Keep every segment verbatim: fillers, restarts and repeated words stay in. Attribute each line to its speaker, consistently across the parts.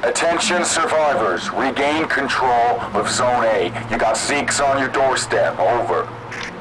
Speaker 1: Attention survivors, regain control of Zone A. You got Zeke's on your doorstep, over.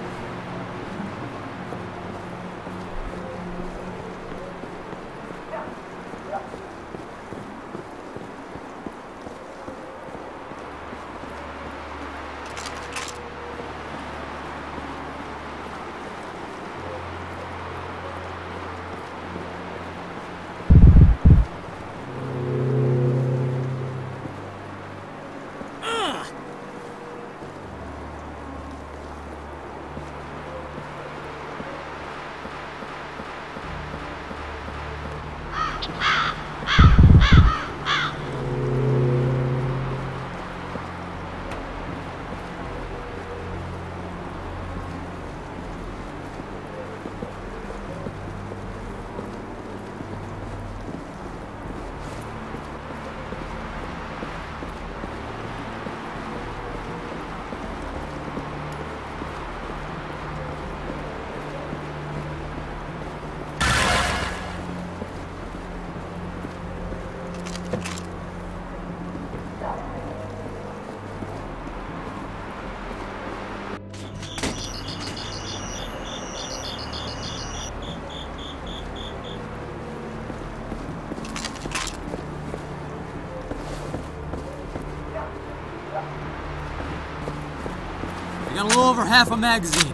Speaker 2: Got a little over half a magazine.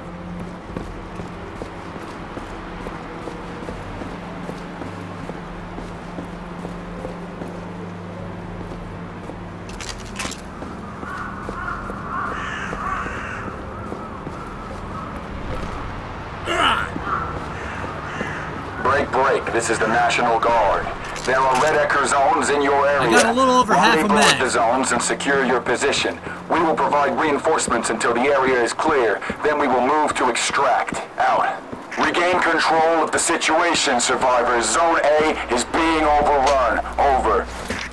Speaker 1: Break, break. This is the National Guard. There are Red Ecker zones in your area.
Speaker 2: I got a little over half a mag.
Speaker 1: the zones and secure your position. We will provide reinforcements until the area is clear. Then we will move to extract. Out. Regain control of the situation, survivors. Zone A is being overrun. Over.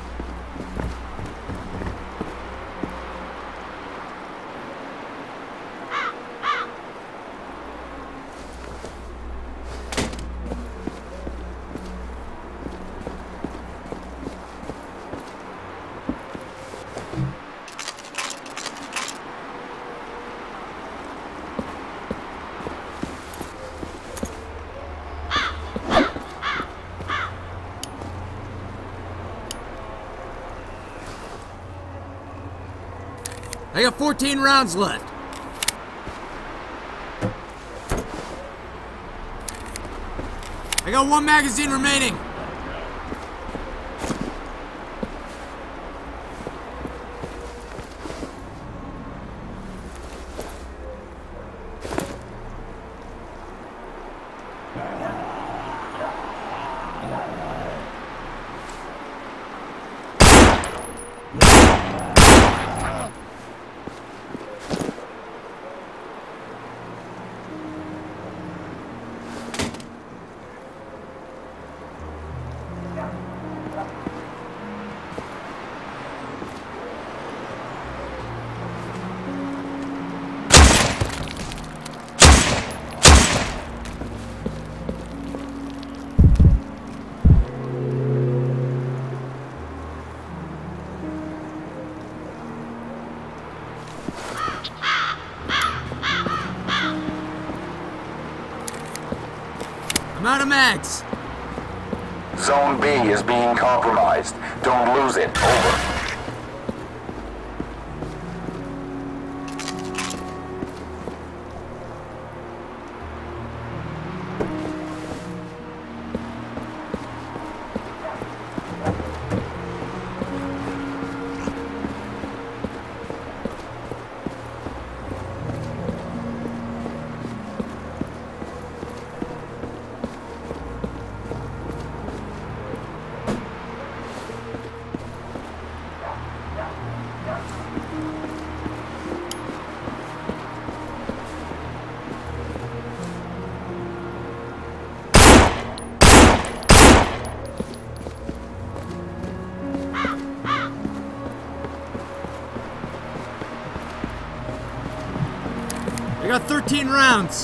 Speaker 2: I got fourteen rounds left. I got one magazine remaining. I'm out of mags.
Speaker 1: Zone B is being compromised. Don't lose it. Over.
Speaker 2: I got thirteen rounds.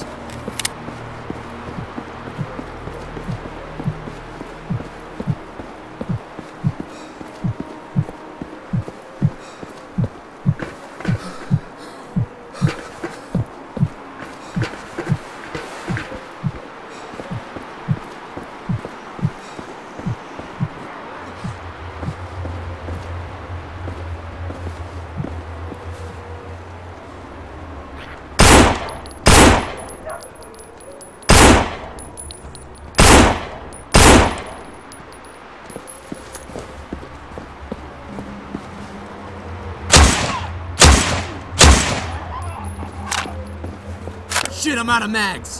Speaker 2: Shit, I'm out of mags.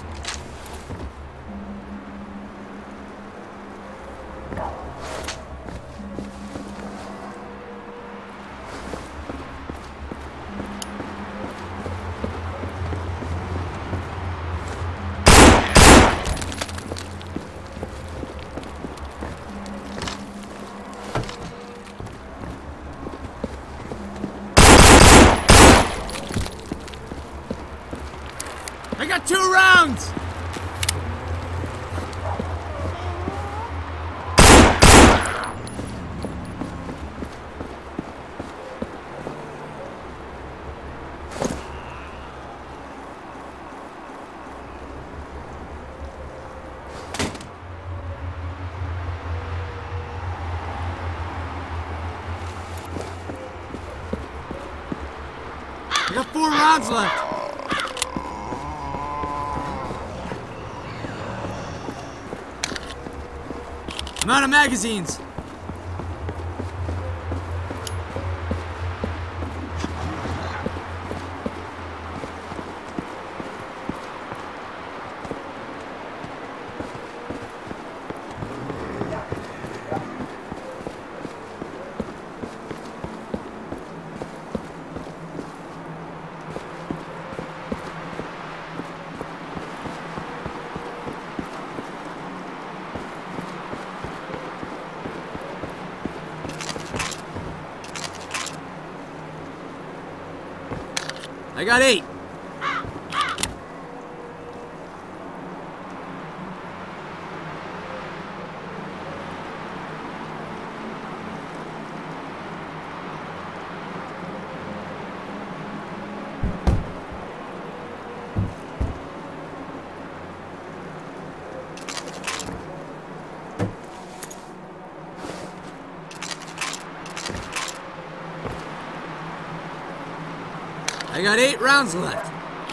Speaker 2: I got two rounds! I got four rounds left. I'm out of magazines. I got eight. I got eight rounds left.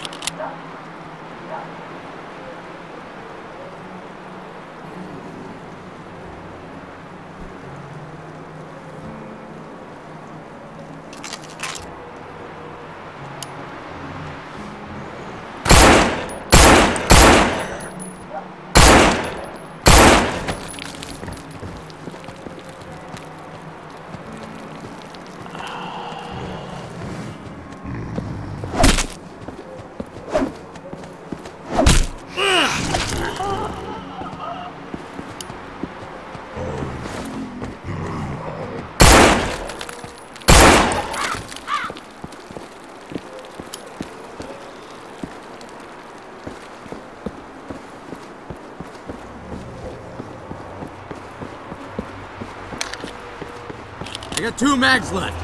Speaker 2: I got two mags left.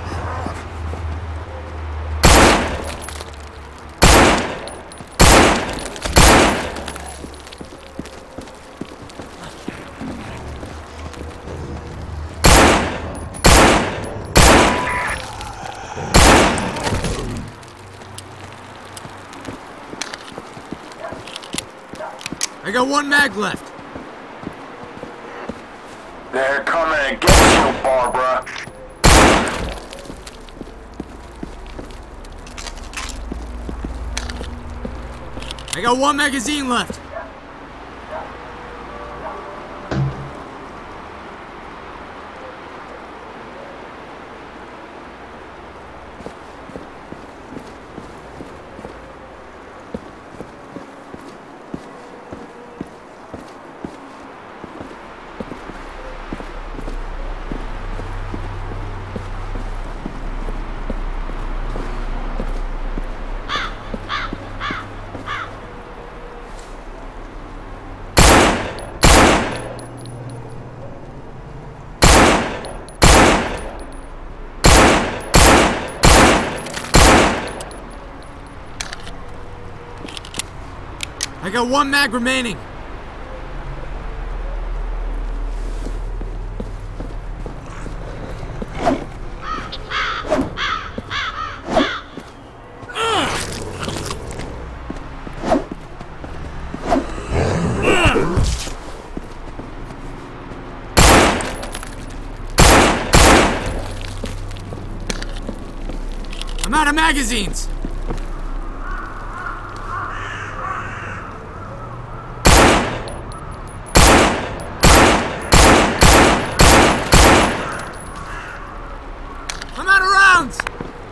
Speaker 2: I got one mag left.
Speaker 1: They're coming to get you, Barbara.
Speaker 2: I got one magazine left. I got one mag remaining. I'm out of magazines. out of rounds!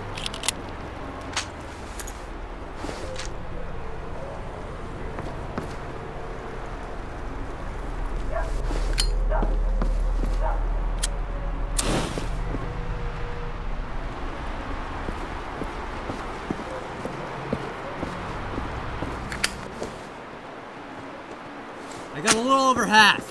Speaker 2: I got a little over half.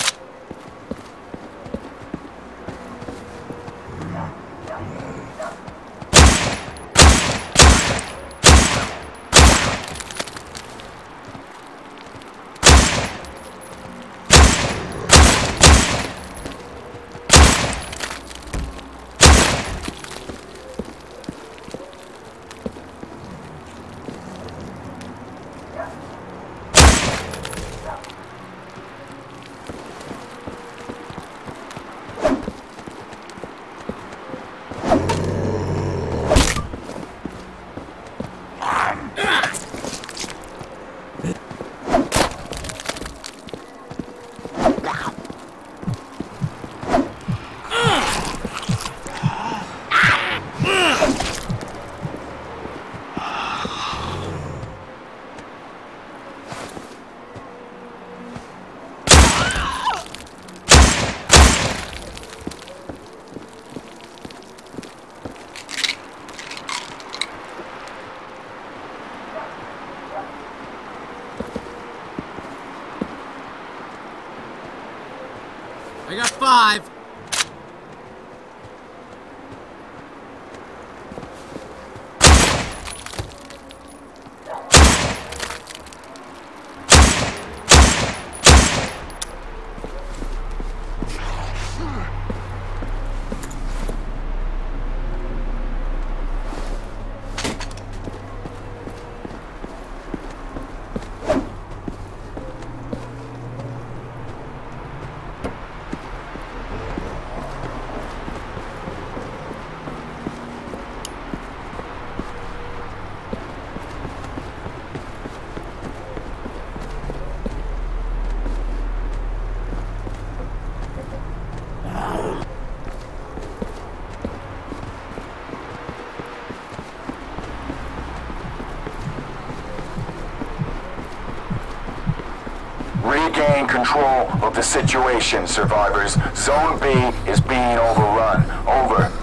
Speaker 2: I got five.
Speaker 1: Regain control of the situation, survivors. Zone B is being overrun. Over.